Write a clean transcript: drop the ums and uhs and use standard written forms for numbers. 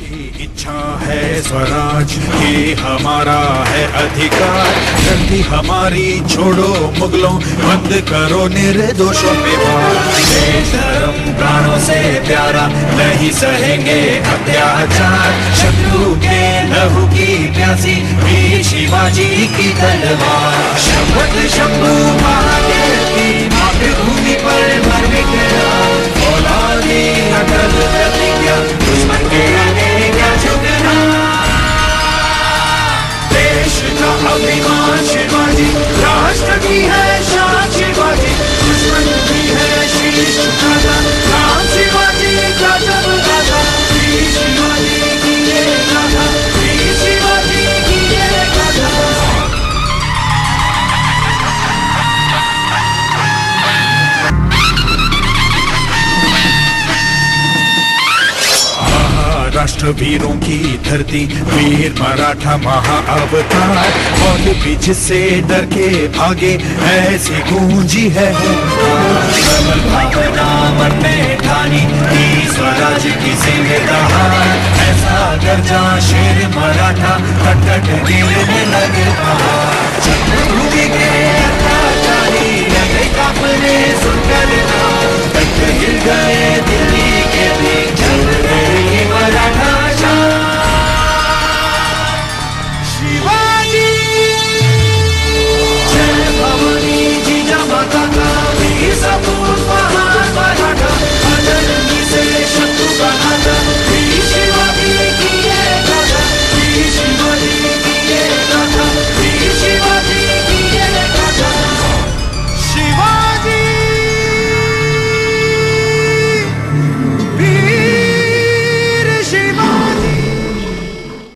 इच्छा है स्वराज, ये हमारा है अधिकार। धरती हमारी छोड़ो मुगलों, बंद करो निर्दोषों पे वार। देश धर्म प्राणों से प्यारा, नहीं सहेंगे अत्याचार। शत्रु के लहू की प्यासी, वीर शिवाजी की तलवार। शपथ शंभू महादेव की, मातृभूमि पर मर गया। औलादे अटल प्रतिज्ञा, दुश्मन के आगे क्या झुकना। देश का अभिमान शिवाजी, राष्ट्र की है शान शिवाजी। दुश्मन की है शीश झुकाना, राम शिवाजी का जब गाथा। वीर शिवाजी की ये गाथा, वीर शिवाजी की ये गाथा। राष्ट्र वीरों की धरती, वीर मराठा महाअवतार। और बीच से डर के भागे, ऐसी गूंजी है सबल भावना मन में ठानी, स्वराज की जिम्मेदार। ऐसा गर्जा शेर मराठा, कट गिरने लगे पहाड़। जन्मभूमि के अत्याचारी लगे कांपने सुनकर नाम, हिल गए